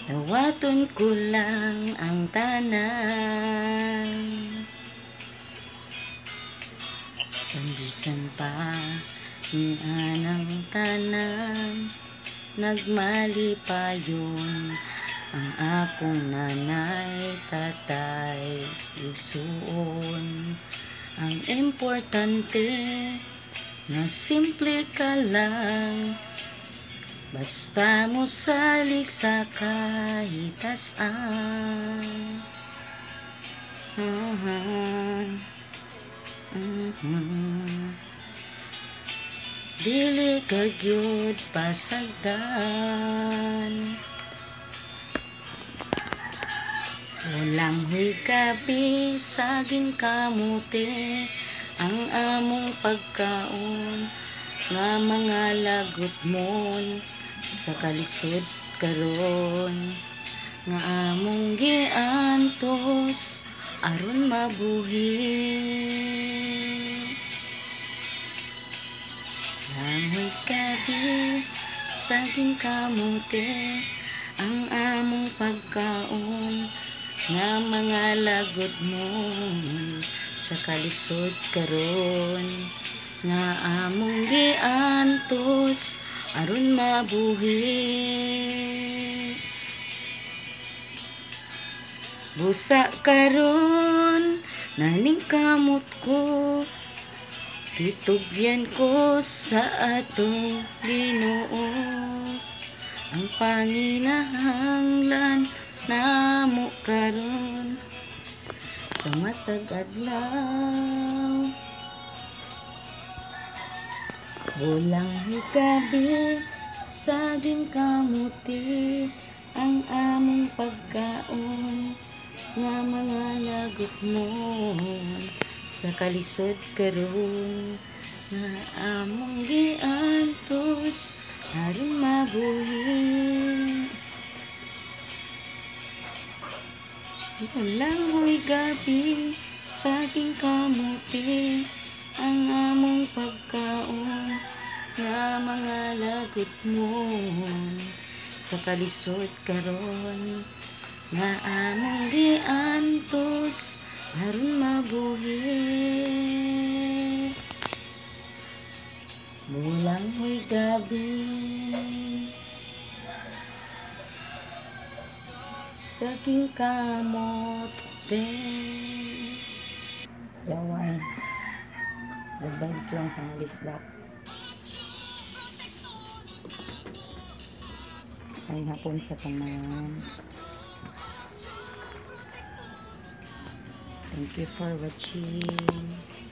Dawaton ko lang ang tanan, pambisan pa ni anang tanan. Nagmali pa yun ang akong nanay, tatay, igsuon. Ang importante na simple ka lang, basta mo salig sa kahit saan. Dili ka gyud pasagdan, walang huy-gabi, saging kamuti ang among pagkaon. Nga mga lagot mon sa kalisod karon, nga among giantos aron mabuhi. Ang huy-gabi, saging kamuti ang among pagkaon. Nga mga lagot mo sa kalisod karon, nga among giantos aron mabuhi. Busa karon naning kamot ko, titugyan ko sa atong Ginoo. Ang panginahanglan namo karon sa matag adlaw. Walang huy-gabi, saging kamuti ang among pagkaon. Nga mga lagot mo sa kalisod karon, nga among giantos aron mabuhi. Walang huy-gabi, saging kamuti ang among pagkaon. Nga mga lagot mo sa kalisod karon, nga among giantos aron mabuhi. Walang huy-gabi, saging kamote. Yawan. Good vibes lang sa nalislap. Ay hapon sa tanan. Thank you for watching.